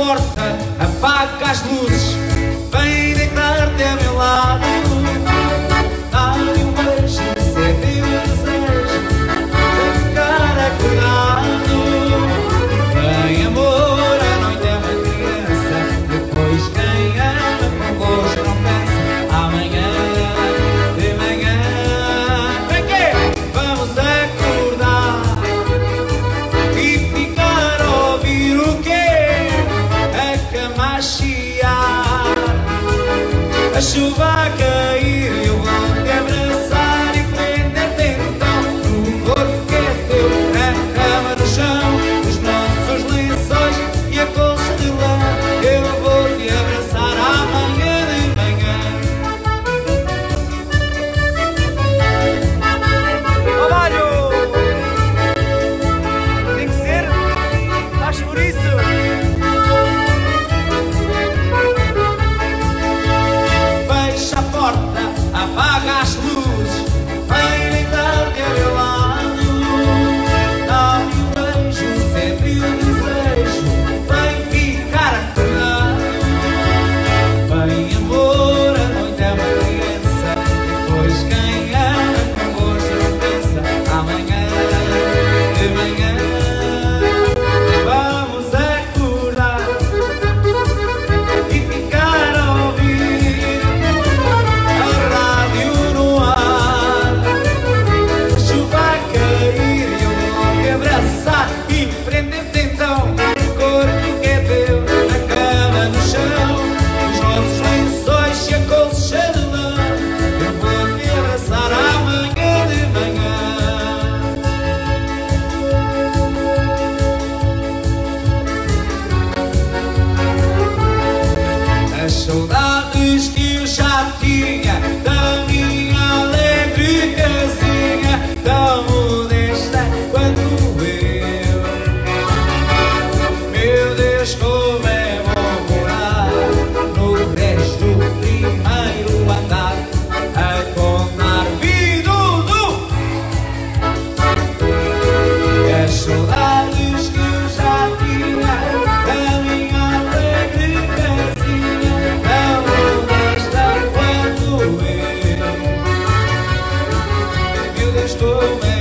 porta, apaga as luzes, vem deitar-te a meu lado. Dá-lhe um beijo, sente o desejo de ficar acordado. Vem amor, a noite é uma criança, depois quem ama com gosto não pensa. Amanhã, de manhã, para quê? Vamos acordar e ficar a ouvir o quê? A cama a chiar, a chuva a cair e o vão te abraçar e prender-te então no corpo que é teu, na cama, no chão, os nossos lençóis e a colcha de lã. Eu vou te abraçar amanhã de manhã. Ó Mário! Tem que ser! Faz por isso! Fecha a porta, apaga as luzes, vem deitar-te a meu lado. Dá-me um beijo, sente o desejo, vem ficar acordado. Vem amor, a noite é uma criança, depois quem ama com gosto não pensa. Amanhã, de manhã, vamos acordar e ficar a ouvir a rádio no ar, a chuva a cair e eu vou te abraçar e prender-te então no corpo que é teu, na cama, no chão, os nossos lençóis e a colcha de lã. Eu vou te abraçar amanhã de manhã. As saudades que eu já tinha da minha alegre casinha, tão modesta quanto eu. Meu Deus, como é bom morar no prédio do primeiro andar, a contar vidudo. As saudades que eu já tinha da minha alegre casinha, tão modesta quanto eu. Meu Deus, como é